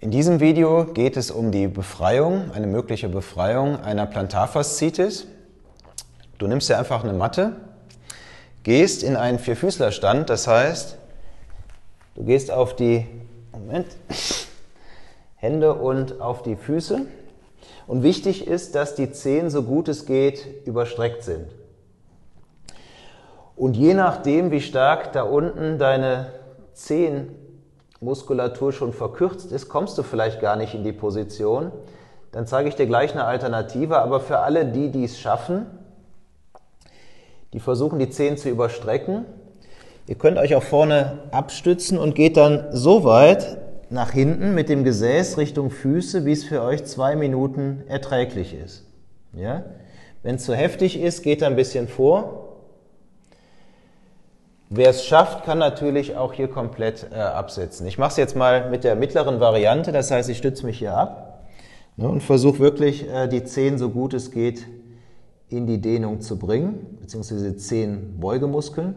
In diesem Video geht es um die Befreiung, eine mögliche Befreiung einer Plantarfaszitis. Du nimmst dir einfach eine Matte, gehst in einen Vierfüßlerstand, das heißt, du gehst auf die Hände und auf die Füße. Und wichtig ist, dass die Zehen, so gut es geht, überstreckt sind. Und je nachdem, wie stark da unten deine Zehenmuskulatur schon verkürzt ist, kommst du vielleicht gar nicht in die Position. Dann zeige ich dir gleich eine Alternative, aber für alle, die es schaffen, die versuchen, die Zehen zu überstrecken, ihr könnt euch auch vorne abstützen und geht dann so weit nach hinten mit dem Gesäß Richtung Füße, wie es für euch 2 Minuten erträglich ist. Ja? Wenn es zu heftig ist, geht ein bisschen vor. Wer es schafft, kann natürlich auch hier komplett absetzen. Ich mache es jetzt mal mit der mittleren Variante, das heißt, ich stütze mich hier ab, ne, und versuche wirklich die Zehen, so gut es geht, in die Dehnung zu bringen, beziehungsweise Zehenbeugemuskeln.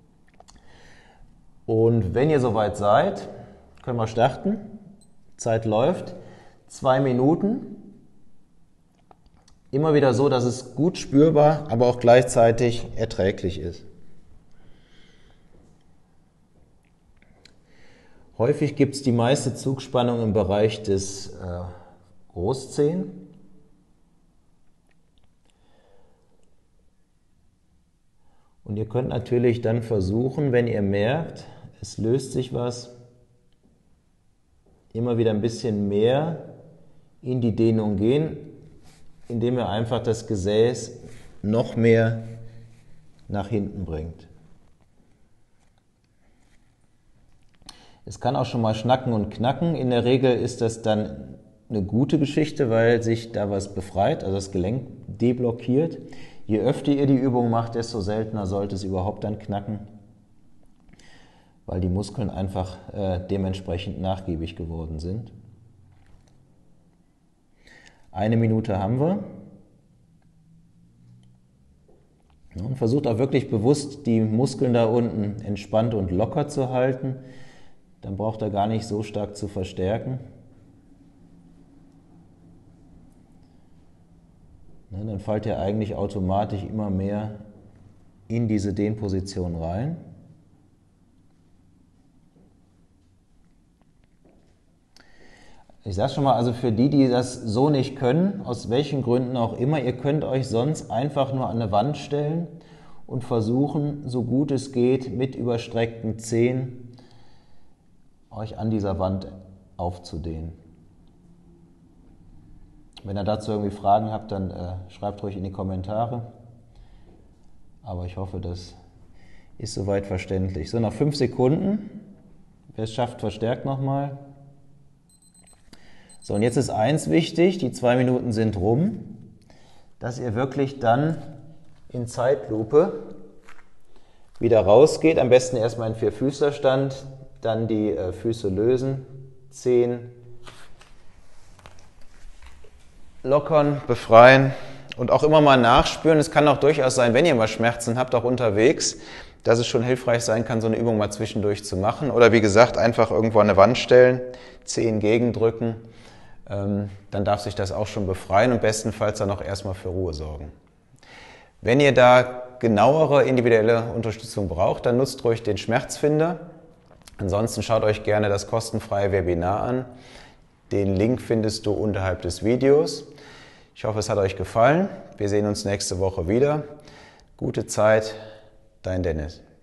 Und wenn ihr soweit seid, können wir starten. Zeit läuft. 2 Minuten. Immer wieder so, dass es gut spürbar, aber auch gleichzeitig erträglich ist. Häufig gibt es die meiste Zugspannung im Bereich des Großzehen. Und ihr könnt natürlich dann versuchen, wenn ihr merkt, es löst sich was, immer wieder ein bisschen mehr in die Dehnung gehen, indem ihr einfach das Gesäß noch mehr nach hinten bringt. Es kann auch schon mal schnacken und knacken. In der Regel ist das dann eine gute Geschichte, weil sich da was befreit, also das Gelenk deblockiert. Je öfter ihr die Übung macht, desto seltener sollte es überhaupt dann knacken, weil die Muskeln einfach dementsprechend nachgiebig geworden sind. 1 Minute haben wir. Und versucht auch wirklich bewusst, die Muskeln da unten entspannt und locker zu halten. Dann braucht ihr gar nicht so stark zu verstärken. Dann fallt ihr eigentlich automatisch immer mehr in diese Dehnposition rein. Ich sage schon mal, also für die das so nicht können, aus welchen Gründen auch immer, ihr könnt euch sonst einfach nur an eine Wand stellen und versuchen, so gut es geht, mit überstreckten Zehen euch an dieser Wand aufzudehnen. Wenn ihr dazu irgendwie Fragen habt, dann schreibt ruhig in die Kommentare. Aber ich hoffe, das ist soweit verständlich. So, nach 5 Sekunden. Wer es schafft, verstärkt nochmal. So, und jetzt ist eins wichtig, die 2 Minuten sind rum, dass ihr wirklich dann in Zeitlupe wieder rausgeht. Am besten erstmal in Vierfüßlerstand, dann die Füße lösen, Zehen lockern, befreien und auch immer mal nachspüren. Es kann auch durchaus sein, wenn ihr mal Schmerzen habt, auch unterwegs, dass es schon hilfreich sein kann, so eine Übung mal zwischendurch zu machen. Oder wie gesagt, einfach irgendwo an eine Wand stellen, Zehen gegendrücken. Dann darf sich das auch schon befreien und bestenfalls dann auch erstmal für Ruhe sorgen. Wenn ihr da genauere individuelle Unterstützung braucht, dann nutzt ruhig den Schmerzfinder. Ansonsten schaut euch gerne das kostenfreie Webinar an. Den Link findest du unterhalb des Videos. Ich hoffe, es hat euch gefallen. Wir sehen uns nächste Woche wieder. Gute Zeit, dein Dennis.